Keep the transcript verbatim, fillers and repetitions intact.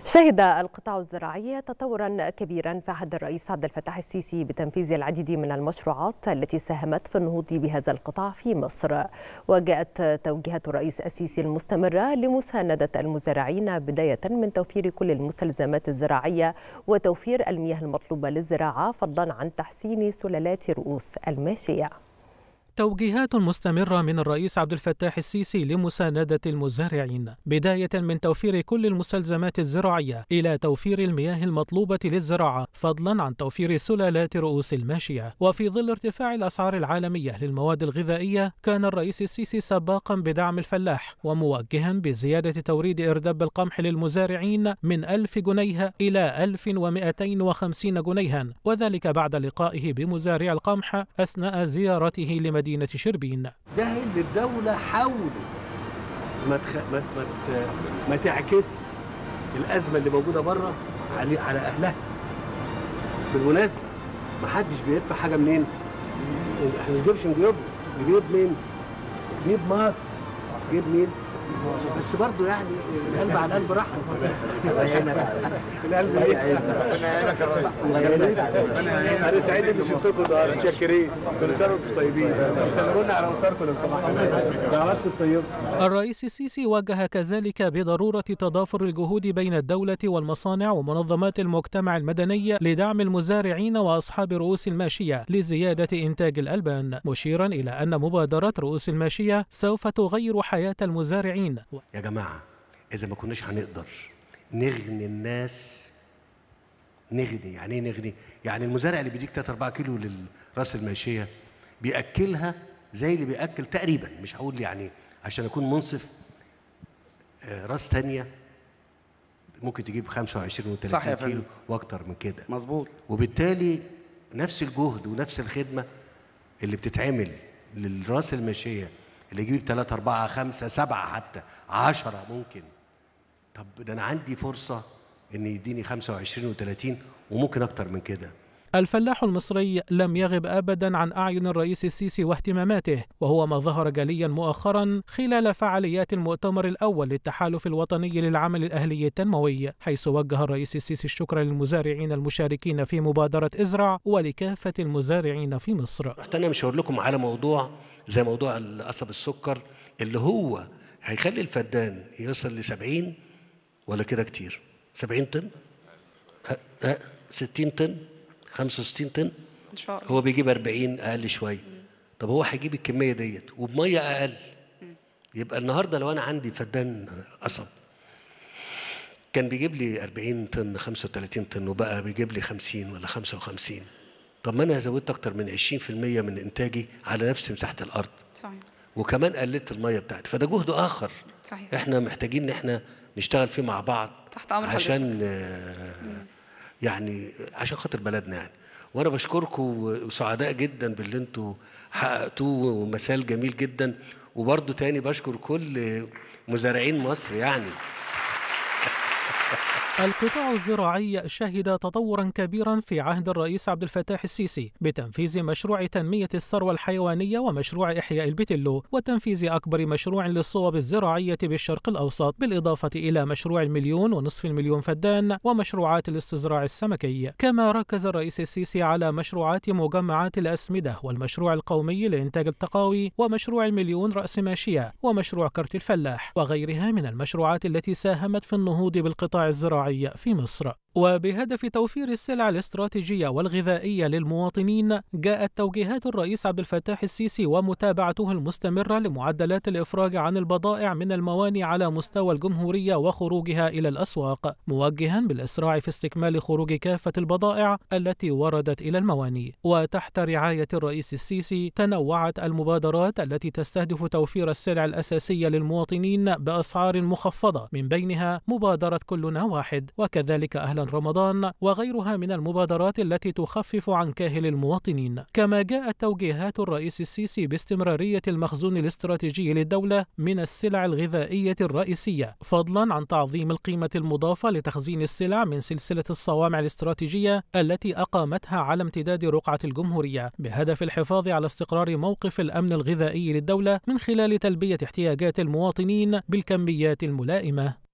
شهد القطاع الزراعي تطورا كبيرا في عهد الرئيس عبد الفتاح السيسي بتنفيذ العديد من المشروعات التي ساهمت في النهوض بهذا القطاع في مصر. وجاءت توجيهات الرئيس السيسي المستمرة لمساندة المزارعين بداية من توفير كل المستلزمات الزراعية وتوفير المياه المطلوبة للزراعة، فضلا عن تحسين سلالات رؤوس الماشية. توجيهات مستمرة من الرئيس عبد الفتاح السيسي لمساندة المزارعين، بداية من توفير كل المستلزمات الزراعية إلى توفير المياه المطلوبة للزراعة، فضلا عن توفير سلالات رؤوس الماشية. وفي ظل ارتفاع الأسعار العالمية للمواد الغذائية، كان الرئيس السيسي سباقا بدعم الفلاح وموجها بزيادة توريد إرداب القمح للمزارعين من ألف جنيه إلى ألف ومئتين وخمسين جنيها، وذلك بعد لقائه بمزارع القمح أثناء زيارته لمدينة مدينة شربين. ده اللي الدولة حاولت ما تخ... ما ما, ت... ما تعكس الأزمة اللي موجودة بره على على أهلها. بالمناسبة ما حدش بيدفع حاجة منين؟ احنا ما نجيبش من جيوبنا، نجيب مين؟ نجيب مصر، نجيب مين؟ بس برضه يعني القلب على القلب رحمه. القلب ايه؟ الله يعينك. انا سعيد اني شفتكم النهارده، متشكرين. كل سنه وانتم طيبين. سلمونا على اسركم لو سمحتوا. دعواتكم طيبه. الرئيس السيسي وجه كذلك بضروره تضافر الجهود بين الدوله والمصانع ومنظمات المجتمع المدني لدعم المزارعين واصحاب رؤوس الماشيه لزياده انتاج الالبان، مشيرا الى ان مبادره رؤوس الماشيه سوف تغير حياه المزارعين. يا جماعة إذا ما كناش هنقدر نغني الناس، نغني يعني إيه نغني؟ يعني المزارع اللي بيديك تلاتة أربعة كيلو للراس الماشية بيأكلها زي اللي بيأكل تقريبا، مش هقول يعني عشان أكون منصف، راس تانية ممكن تجيب خمسة وعشرين وثلاثين كيلو وأكتر من كده. مظبوط. وبالتالي نفس الجهد ونفس الخدمة اللي بتتعمل للراس الماشية اللي يجيب ثلاثة أربعة خمسة سبعة حتى عشرة ممكن. طب ده أنا عندي فرصة إن يديني خمسة وعشرين وثلاثين وممكن أكتر من كده. الفلاح المصري لم يغب أبدا عن أعين الرئيس السيسي واهتماماته، وهو ما ظهر جليا مؤخرا خلال فعاليات المؤتمر الأول للتحالف الوطني للعمل الأهلي التنموي، حيث وجه الرئيس السيسي الشكر للمزارعين المشاركين في مبادرة ازرع ولكافة المزارعين في مصر. رحت أنا مشاور لكم على موضوع زي موضوع قصب السكر اللي هو هيخلي الفدان يصل لسبعين ولا كده كتير؟ سبعين طن؟ أه أه ستين طن؟ خمسة وستين طن؟ إن شاء الله. هو بيجيب أربعين أقل شوية. طب هو هيجيب الكمية ديت وبمية أقل. يبقى النهارده لو أنا عندي فدان قصب كان بيجيب لي أربعين طن خمسة وثلاثين طن وبقى بيجيب لي خمسين ولا خمسة وخمسين. طب ما أنا زودت أكتر من عشرين في المية من إنتاجي على نفس مساحة الأرض. صحيح. وكمان قللت المية بتاعتي، فده جهد آخر. صحيح. إحنا محتاجين إن إحنا نشتغل فيه مع بعض تحت أمر عشان آه يعني عشان خاطر بلدنا يعني. وأنا بشكركم وسعداء جدا باللي أنتوا حققتوه ومثال جميل جدا. وبرضه تاني بشكر كل مزارعين مصر يعني. القطاع الزراعي شهد تطورا كبيرا في عهد الرئيس عبد الفتاح السيسي بتنفيذ مشروع تنمية الثروة الحيوانية ومشروع إحياء البتلو وتنفيذ أكبر مشروع للصوب الزراعية بالشرق الأوسط، بالإضافة إلى مشروع المليون ونصف المليون فدان ومشروعات الاستزراع السمكي. كما ركز الرئيس السيسي على مشروعات مجمعات الأسمدة والمشروع القومي لإنتاج التقاوي ومشروع المليون رأس ماشية ومشروع كرت الفلاح وغيرها من المشروعات التي ساهمت في النهوض بالقطاع الزراعي في مصر. وبهدف توفير السلع الاستراتيجية والغذائية للمواطنين، جاءت توجيهات الرئيس عبد الفتاح السيسي ومتابعته المستمرة لمعدلات الإفراج عن البضائع من المواني على مستوى الجمهورية وخروجها إلى الأسواق، موجها بالإسراع في استكمال خروج كافة البضائع التي وردت إلى المواني. وتحت رعاية الرئيس السيسي تنوعت المبادرات التي تستهدف توفير السلع الأساسية للمواطنين بأسعار مخفضة، من بينها مبادرة كلنا واحد، وكذلك أهلا رمضان وغيرها من المبادرات التي تخفف عن كاهل المواطنين. كما جاءت توجيهات الرئيس السيسي باستمرارية المخزون الاستراتيجي للدولة من السلع الغذائية الرئيسية، فضلا عن تعظيم القيمة المضافة لتخزين السلع من سلسلة الصوامع الاستراتيجية التي أقامتها على امتداد رقعة الجمهورية، بهدف الحفاظ على استقرار موقف الأمن الغذائي للدولة من خلال تلبية احتياجات المواطنين بالكميات الملائمة.